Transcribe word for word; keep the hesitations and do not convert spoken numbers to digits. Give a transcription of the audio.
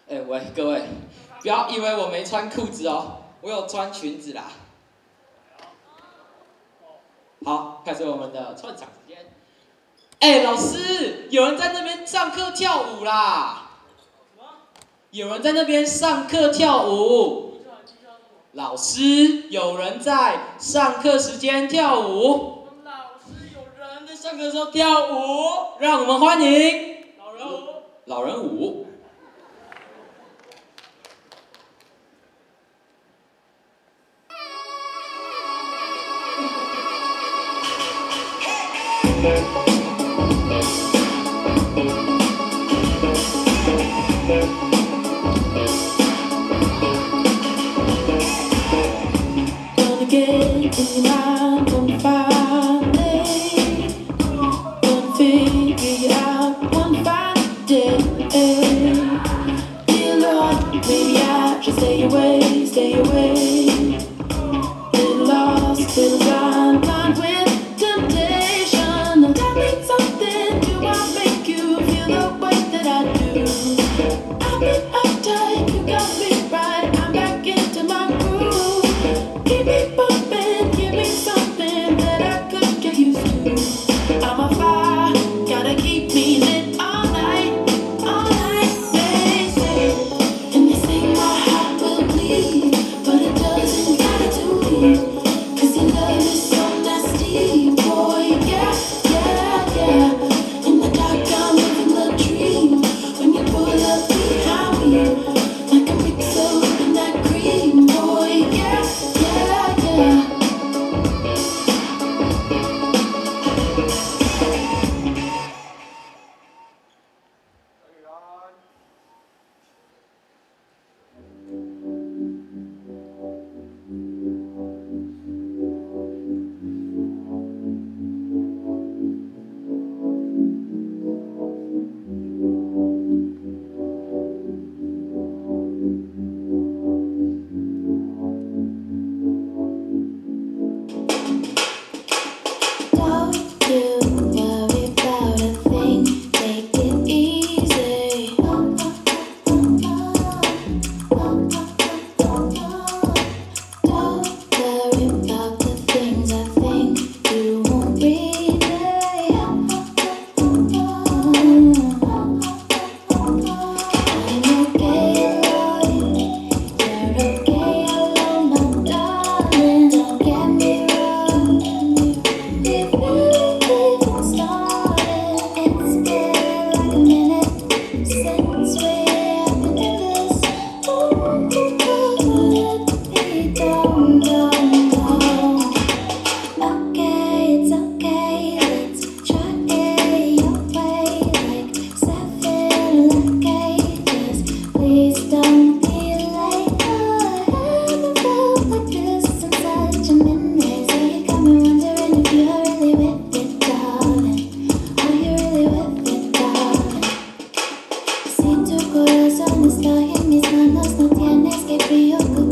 哎、欸、喂，各位，不要以为我没穿裤子哦，我有穿裙子啦。好，开始我们的串场时间。哎、欸，老师，有人在那边上课跳舞啦！什么？有人在那边上课跳舞。老师，有人在上课时间跳舞。老师，有人在上课的时候跳舞，让我们欢迎老人舞。老人舞。 Gonna get in your mind, gonna find it. Gonna figure it out one fine day. Dear Lord, maybe I should stay away, stay away. Little lost, little blind, blind with temptation. Tell me something, do I make you feel the way that I do? I've been uptight, you got me right, I'm back into my groove. Keep me bumping, give me something that I could get used to. I'm on fire, gotta keep me lit all night, all night. They say, and they say my heart will bleed, but it doesn't matter to me, 'cause your love is so nasty, boy, yeah, yeah, yeah. In the dark I'm living the dream, when you pull up behind me, like a mixer in that cream, boy, yeah, yeah, yeah. Don't you worry about a thing, take it easy. Don't worry about the things I think you won't relay. I'm okay alone, you're okay alone, my darling. Don't get me wrong. If we've started, it's been like a minute since we've been in this. Oh, let me down, down, down. Okay, it's okay, let's try it your way, like seven cages. Please don't be late. I haven't felt like this in such a minute. So you got me wondering if you're really with it, darling. Are you really with it, darling? Si tu corazón está en mis manos, no tienes que preocuparte.